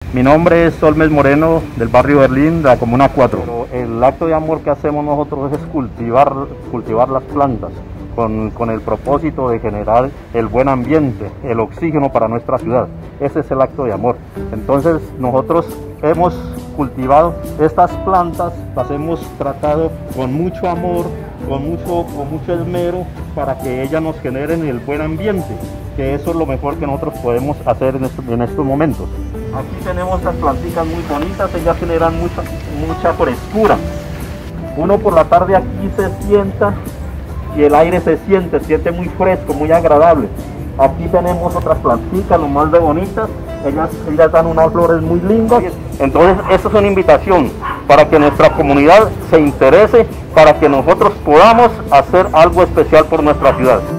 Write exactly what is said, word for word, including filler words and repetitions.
Mi nombre es Olmes Moreno, del barrio Berlín, de la Comuna cuatro. El acto de amor que hacemos nosotros es cultivar, cultivar las plantas con, con el propósito de generar el buen ambiente, el oxígeno para nuestra ciudad. Ese es el acto de amor. Entonces nosotros hemos cultivado estas plantas, las hemos tratado con mucho amor, con mucho, con mucho esmero, para que ellas nos generen el buen ambiente, que eso es lo mejor que nosotros podemos hacer en estos, en estos momentos. Aquí tenemos estas plantitas muy bonitas, ellas generan mucha, mucha frescura. Uno por la tarde aquí se sienta y el aire se siente, se siente muy fresco, muy agradable. Aquí tenemos otras plantitas, lo más de bonitas, ellas, ellas dan unas flores muy lindas. Entonces, esta es una invitación para que nuestra comunidad se interese, para que nosotros podamos hacer algo especial por nuestra ciudad.